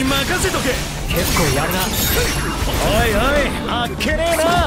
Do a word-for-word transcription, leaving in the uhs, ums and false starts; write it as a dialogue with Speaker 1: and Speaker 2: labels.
Speaker 1: に任せとけ。
Speaker 2: 結構やるな。
Speaker 1: おいおい、あっけねえな。